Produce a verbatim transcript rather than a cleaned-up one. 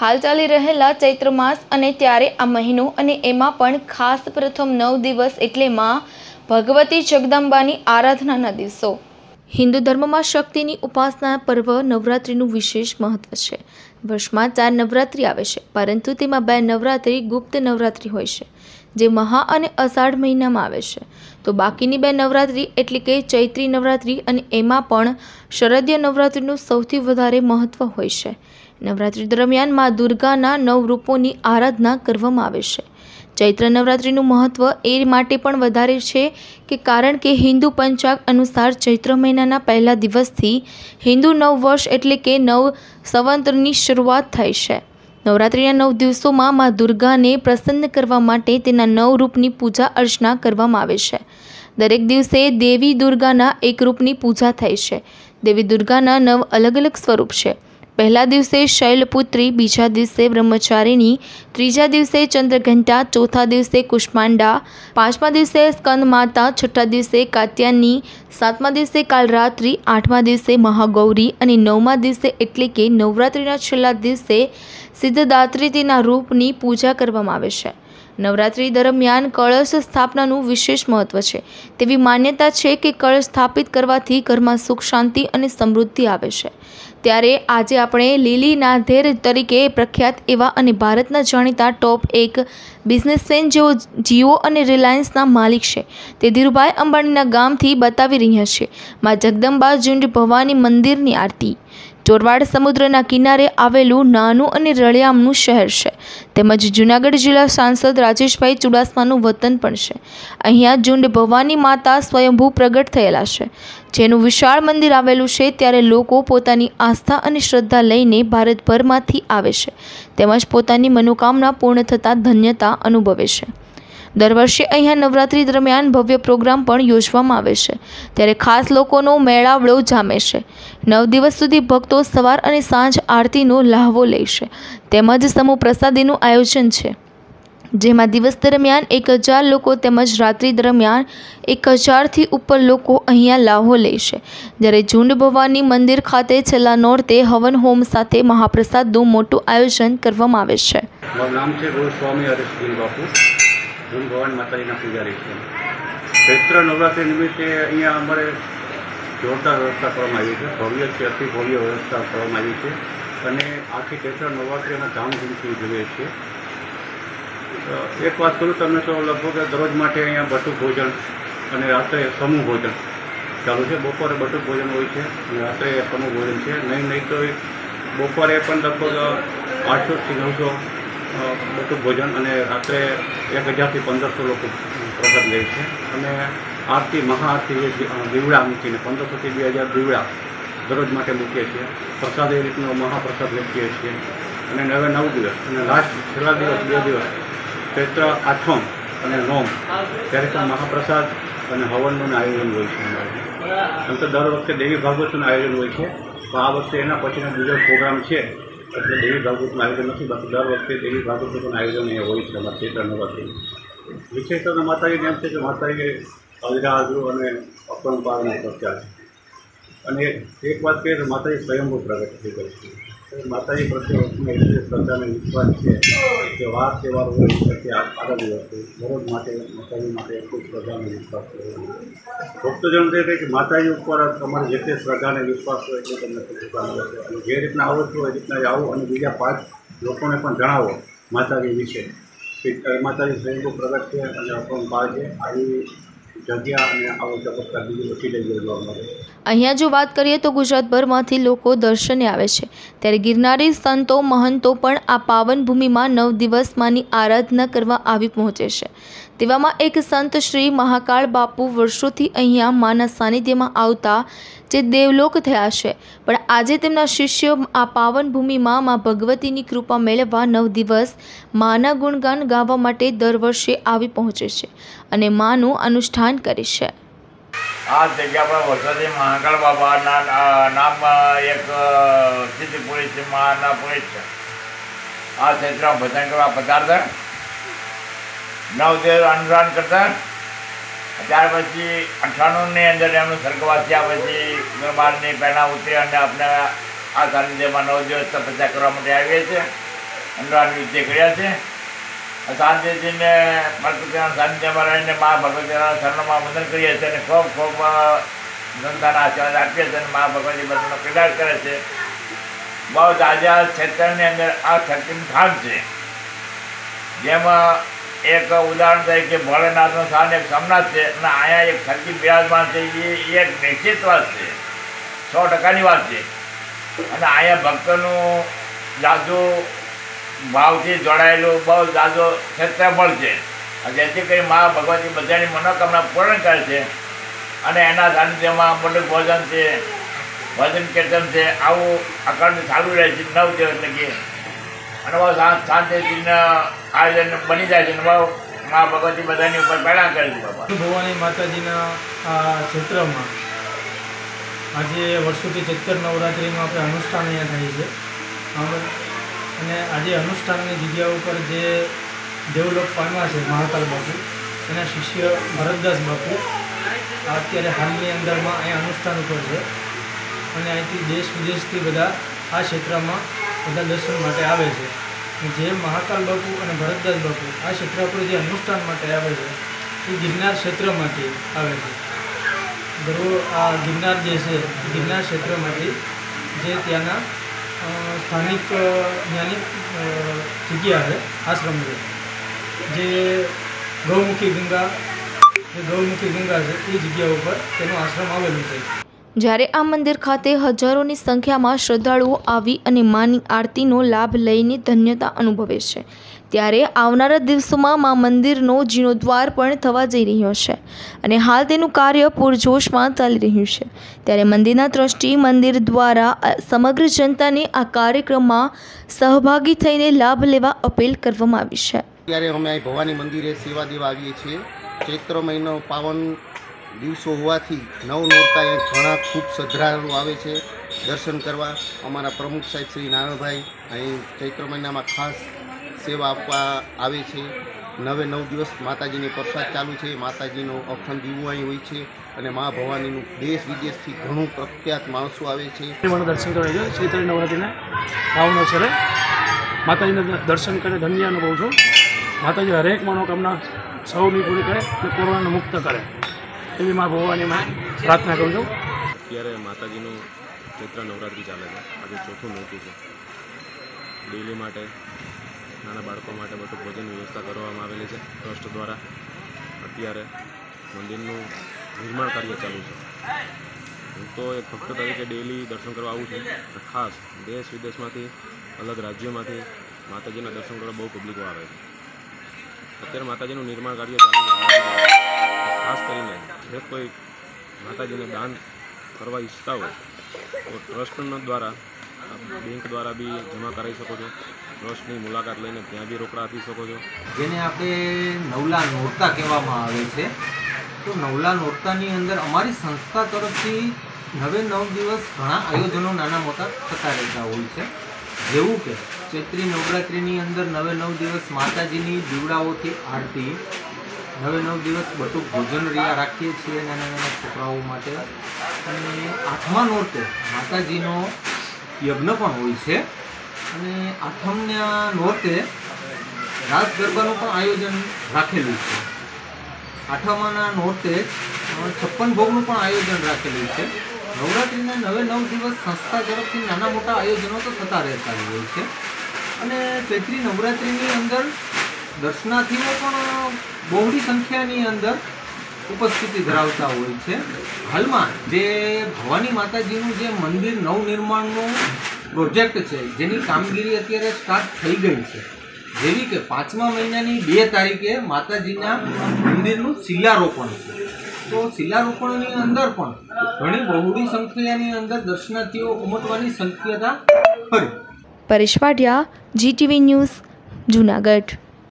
हाल चाली रहेला चैत्र मास अने त्यारे आ महीनो अने एमां पण खास प्रथम नव दिवस एटले मां भगवती जगदंबानी आराधनाना दिवसो। हिंदू धर्म में शक्ति की उपासना पर्व नवरात्रिनु विशेष महत्व है। वर्ष में चार नवरात्रि आवे छे, परंतु तेमां बे नवरात्रि गुप्त नवरात्रि होय छे, जे महा अने अषाढ़ महीना में आवे छे। तो बाकीनी बे नवरात्रि एटले के चैत्री नवरात्रि अने एमां पण शरदीय नवरात्रिनु सौथी वधारे महत्व होय छे। नवरात्रि दरमियान मां दुर्गाना नव रूपोनी आराधना करवामां आवे छे। चैत्र नवरात्रिનું महत्व એ માટે પણ વધારે છે કે કારણ કે હિન્દુ પંચાંગ અનુસાર ચૈત્ર મહિનાના પહેલા દિવસથી હિન્દુ નવ વર્ષ એટલે કે નવ સંવત્સરની શરૂઆત થાય છે। નવરાત્રિના નવ દિવસોમાં મા દુર્ગાને પ્રસન્ન કરવા માટે તેના નવ રૂપની પૂજા અર્ચના કરવામાં આવે છે। દરેક દિવસે દેવી દુર્ગાના એક રૂપની પૂજા થાય છે। દેવી દુર્ગાના નવ અલગ અલગ સ્વરૂપ છે। पहला दिवसे शैलपुत्री, बीजा दिवसे ब्रह्मचारिणी, तीजा दिवसे चंद्रघंटा, चौथा दिवसे कुष्मांडा, पांचमा दिवसे स्कंद माता, छठा दिवसे कात्यायनी, सातमा दिवसे कालरात्रि, आठमा दिवसे महागौरी अने नवमा दिवसे एटले के नवरात्रिना छेल्ला दिवसे सिद्धदात्रीना रूपनी पूजा करवामां आवे छे। नवरात्रि दरमियान कलश स्थापनाનું विशेष महत्व है। तेवी मान्यता है कि कलश स्थापित करवाथी घरमां सुख शांति और समृद्धि आवे छे। त्यारे आजे आपणे लीली नाधेर तरीके प्रख्यात एवा अने भारतना जाणीता टॉप एक बिजनेसमेन जेओ जियो अने रिलायंसना मालिक छे ते धीरुभाई अंबाणीना गामथी बतावी रह्या छे मां जगदंबा झुंड भवानी मंदिरनी आरती। ચોરવાડ સમુદ્રના કિનારે આવેલું નાનું અને રળિયામણું શહેર છે, તેમજ જૂનાગઢ જિલ્લા સાંસદ રાજેશભાઈ ચુડાસમાનું વતન પણ છે। અહીંયા ઝુંડ ભવાની માતા સ્વયંભૂ પ્રગટ થયેલા છે, જેનું વિશાળ મંદિર આવેલું છે। ત્યારે લોકો પોતાની આસ્થા અને શ્રદ્ધા લઈને ભારતભરમાંથી આવે છે, તેમજ પોતાની મનોકામના પૂર્ણ થતાં ધન્યતા અનુભવે છે। दर वर्षे अहींया नवरात्रि दरमियान भव्य प्रोग्राम पण योजवामां आवे छे, त्यारे खास लोकोनो मेळावड़ो जामे छे। नव दिवस सुधी भक्तो सवार अने सांज आरतीनो लहावो ले छे, तेमज समूह प्रसादीनुं आयोजन छे, जेमां दिवस दरमियान एक हज़ार लोको तेमज रात्रि दरमियान एक हज़ार थी उपर लोको अहींया लाहो ले छे। ज्यारे झुंड भवानी मंदिर खाते छेल्ला नोरते हवन होम साथे महाप्रसादनुं मोटुं आयोजन करवामां आवे छे। मारुं नाम छे गोस्वामी हरीश बापू, झुंड भवानी माताजीना पूजारी छे। चैत्र नवरात्रि निमित्ते अहींया अमारे जोरदार व्यवस्था करवामां आवी छे, भव्य से अति भव्य व्यवस्था करवामां आवी छे अने आखी चैत्र नवरात्रि अमे धामधूमथी उजवीए छीए। एक बात करूँ तमने तो लगभग दररोज माटे अहींया बटुक भोजन अने रात्रे समूह भोजन चालू है। बपोरे बटुक भोजन होय छे अने रात्रे समूह भोजन छे। नहीं नहीं तो बपोरे पण लगभग आठसो थी नवसो बटुक भोजन अने रात्रे एक हज़ार थी पंदर सौ लोग प्रसाद ले छे। अने आरती महाआरती दीवड़ा मूकीने पंदर सौ थी बे हज़ार दीवड़ा दररोज माटे मूकीए छीए। प्रसाद ए रीतनो महाप्रसाद मूकीए छीए अने नवे नव दिवस अने लास्ट छेल्ला दिवस बे दिवस चैत्र आठम अने नोम त्यारे पण महाप्रसाद अने हवननुं आयोजन होय छे। आम तो दर वखते देवी भागवतनुं आयोजन होय छे, पण आ वखते एना पछीनो बीजो प्रोग्राम छे એટલે દેવી ભાગવતનું આયોજન નથી, બાકી દર વખતે દેવી ભાગવતનું પણ આયોજન અહીંયા હોય છે અમારા ચૈત્ર નવરાત્રિ। વિશેષતા માતાજીને એમ છે કે માતાજી અજરાજુ અને અપરંપારનો પ્રત્યાર છે। અને એક વાત કહીએ તો માતાજી સ્વયંભૂ પ્રગટ થઈ ગઈ છે। માતાજી પ્રત્યે વસ્તુમાં એટલી શ્રદ્ધાને વિશ્વાસ છે કે વાર તહેવાર હોય પછી આગળ દિવસ દરરોજ માટે માતાજી માટે એટલું શ્રદ્ધાને વિશ્વાસ હોય। ભક્તજન કહે છે કે માતાજી ઉપર તમારે જેટલી શ્રદ્ધાને વિશ્વાસ હોય એટલું તમને કૃપા મળે છે। અને જે રીતના આવડતું હોય એ રીતના આવો અને બીજા પાંચ લોકોને પણ જણાવો માતાજી વિશે કે માતાજી સ્વયંભૂ પ્રગટ છે અને અપરંપાર છે। આવી જગ્યા અને આવો ચમત્કાર બીજી બધી જગ્યાએ જોવા મળે। અહીંયા જો વાત કરીએ તો ગુજરાતભરમાંથી લોકો દર્શને આવે છે, ત્યારે ગિરનારી સંતો મહંતો પણ આ પાવન ભૂમિમાં નવ દિવસ માની આરાધના કરવા આવી પહોંચે છે। તેવામાં એક સંત શ્રી મહાકાળ બાપુ વર્ષોથી અહીંયા માના સાનિધ્યમાં આવતા જે દેવલોક થયા છે, પણ આજે તેમના શિષ્યો આ પાવન ભૂમિમાં મા ભગવતીની કૃપા મેળવવા નવ દિવસ માના ગુણગાન ગાવા માટે દર વર્ષે આવી પહોંચે છે અને માનું અનુષ્ઠાન કરે છે। आ जगह पर वर्षादी महाकाल बाबा ना नाम एक सिद्ध पुरुष महाना पुरुष आ क्षेत्र में भजन करवा पधारता, नव देव अनुष्ठान करता। त्यार पछी अठाणु ने अंदर एमनु स्वर्गवास थया पछी दरबार ने पहला उतरी अने अपने आ सानिध्य में नव दिवस तपस्या करवा माटे आवीए छे। અંડરા નૃત્ય કર્યા છે. શાંતિજીને પ્રકૃતિના સાનિધ્યમાં રહીને મા ભગવતીના શરણમાં વંદન કરીએ છીએ અને ખૂબ ખૂબ ધંધાના આશીર્વાદ આપીએ છીએ અને મા ભગવતી બધાનો કલ્યાણ કરે છે. બહુ તાજા ક્ષેત્રની અંદર આ શક્તિનું સ્થાન છે. જેમાં એક ઉદાહરણ તરીકે ભોળેનાથનું સ્થાન એક સોમનાથ છે અને અહીંયા એક શક્તિ બિરાજમાન છે. એ એક નિશ્ચિત વાત છે, સો ટકાની વાત છે. અને અહીંયા ભક્તોનું જાજુ ભાવથી જોડાયેલું બહુ જાજો ક્ષેત્રફળ છે. જેથી કરી મા ભગવતી બધાની મનોકામના પૂર્ણ કરે છે. અને એના સાનિધ્યમાં મોટું ભોજન છે, ભજન કીર્તન છે, આવું અખંડ ચાલુ રહે છે નવ દિવસ લગી. અને બહુ શાંતિજીના આયોજન બની જાય છે. બહુ મા ભગવતી બધાની ઉપર પહેલાં કરે છે. બાબા ભવાની માતાજીના આ ક્ષેત્રમાં આજે વર્ષોથી ચૈત્ર નવરાત્રિનું આપણે અનુષ્ઠાન અહીંયા થાય છે. અને આજે અનુષ્ઠાનની જગ્યા ઉપર જે દેવલોક પામ્યા છે મહાકાલ બાપુ, એના શિષ્ય ભરતદાસ બાપુ અત્યારે હાલની અંદરમાં અહીંયા અનુષ્ઠાન ઉપર છે. અને અહીંથી દેશ વિદેશથી બધા આ ક્ષેત્રમાં બધા દર્શન માટે આવે છે. જે મહાકાલ બાપુ અને ભરતદાસ બાપુ આ ક્ષેત્ર પર જે અનુષ્ઠાન માટે આવે છે એ ગિરનાર ક્ષેત્રમાંથી આવે છે. ગરુ આ ગિરનાર જે છે ગિરનાર ક્ષેત્રમાંથી જે ત્યાંના સ્થાનિક ત્યાંની જગ્યા છે, આશ્રમ છે, જે ગૌમુખી ગંગા જે ગૌમુખી ગંગા છે એ જગ્યા ઉપર તેનું આશ્રમ આવેલું છે. જ્યારે આ મંદિર ખાતે હજારોની સંખ્યામાં શ્રદ્ધાળુઓ આવી અને માની આરતીનો લાભ લઈને ધન્યતા અનુભવે છે, ત્યારે આવનારા દિવસોમાં મા મંદિરનો જીર્ણોદ્ધાર પણ થવા જઈ રહ્યો છે અને હાલ તેનું કાર્ય પૂરજોશમાં ચાલી રહ્યું છે. ત્યારે મંદિરના ટ્રસ્ટી મંદિર દ્વારા સમગ્ર જનતાને આ કાર્યક્રમમાં સહભાગી થઈને લાભ લેવા અપીલ કરવામાં આવી છે. ત્યારે અમે અહીં ભવાની મંદિરે સેવા દેવા આવીએ છીએ. ચૈત્ર મહિનો પાવન દિવસો હોવાથી નવ નોરતા એ ઘણા ખૂબ શ્રદ્ધાળુઓ આવે છે દર્શન કરવા. અમારા પ્રમુખ સાહેબ શ્રી નારાયણભાઈ અહીં ચૈત્ર મહિનામાં ખાસ સેવા આપવા આવે છે. નવે નવ દિવસ માતાજીની પ્રસાદ ચાલુ છે. માતાજીનો અખંડ દીવો અહીં હોય છે અને મા ભવાનીનું દેશ વિદેશથી ઘણું પ્રખ્યાત માણસો આવે છે. મને દર્શન કરવા છે ચૈત્ર નવરાત્રિના પાવન અવસરે માતાજીના દર્શન કરે ધન્ય અનુભવ છું. માતાજી હરેક મનોકામના સૌની પૂરી કરે અને કોરોનાને મુક્ત કરે એવી મા ભવાનીમાં પ્રાર્થના કરું છું. અત્યારે માતાજીનું ચૈત્ર નવરાત્રિ ચાલે છે. આજે ચોથું નોરતું છે. ડેલી માટે નાના બાળકો માટે બધું ભોજનની વ્યવસ્થા કરવામાં આવેલી છે ટ્રસ્ટ દ્વારા. અત્યારે મંદિરનું નિર્માણ કાર્ય ચાલુ છે. હું તો એક ભક્ત તરીકે ડેલી દર્શન કરવા આવું છું. ખાસ દેશ વિદેશમાંથી અલગ રાજ્યોમાંથી માતાજીના દર્શન કરવા બહુ પબ્લિકો આવે છે. અત્યારે માતાજીનું નિર્માણ કાર્ય ચાલુ છે. ખાસ કરીને જે કોઈ માતાજીને દાન કરવા ઈચ્છતા હોય તો ટ્રસ્ટ દ્વારા બેંક દ્વારા બી જમા કરાવી શકો છો. ટ્રસ્ટની મુલાકાત લઈને ત્યાં બી રોકડા આપી શકો છો. જેને આપણે નવલા નોરતા કહેવામાં આવે છે. તો નવલા નોરતાની અંદર અમારી સંસ્થા તરફથી નવે નવ દિવસ ઘણા આયોજનો નાના મોટા થતા રહેતા હોય છે. જેવું કે ચૈત્રી નવરાત્રિની અંદર નવે નવ દિવસ માતાજીની દીવડાઓથી આરતી, નવે નવ દિવસ બટુક ભોજન રહ્યા રાખીએ છીએ નાના નાના છોકરાઓ માટે. અને આઠમા નોરતે માતાજીનો યજ્ઞ પણ હોય છે. અને આઠમના નોરતે રાસ ગરબાનું પણ આયોજન રાખેલું છે. આઠમાના નોરતે છપ્પન ભોગનું પણ આયોજન રાખેલું છે. નવરાત્રિના નવે નવ દિવસ સંસ્થા તરફથી નાના મોટા આયોજનો તો થતા રહેતા હોય છે. અને ચૈત્રી નવરાત્રિની અંદર દર્શનાર્થીઓ પણ બહોળી સંખ્યાની અંદર ઉપસ્થિતિ ધરાવતા હોય છે. હાલમાં જે ભવાની માતાજીનું જે મંદિર નવનિર્માણનું પ્રોજેક્ટ છે જેની કામગીરી અત્યારે સ્ટાર્ટ થઈ ગઈ છે. જેવી કે પાંચમા મહિનાની બે તારીખે માતાજીના મંદિરનું શિલારોપણ છે. તો શિલારોપણની અંદર પણ ઘણી બહોળી સંખ્યાની અંદર દર્શનાર્થીઓ ઉમટવાની શક્યતા ખરી. Paresh Patiya, Zee TV news, Junagadh.